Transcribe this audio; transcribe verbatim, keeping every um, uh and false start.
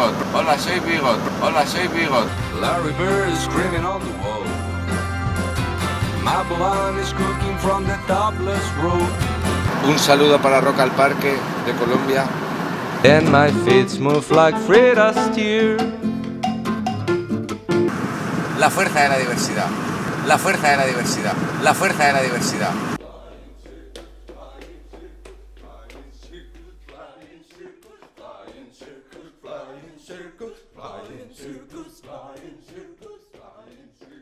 Bigot. Hola, soy Bigot. Hola, soy Bigot. Larry Bird is screaming on the wall. Mabelan is cooking from the topless road. Un saludo para Rock al Parque de Colombia. And my feet move like Fred Astaire. La fuerza de la diversidad. La fuerza de la diversidad. La fuerza de la diversidad. Flying circus, flying circus, flying circus, flying circus.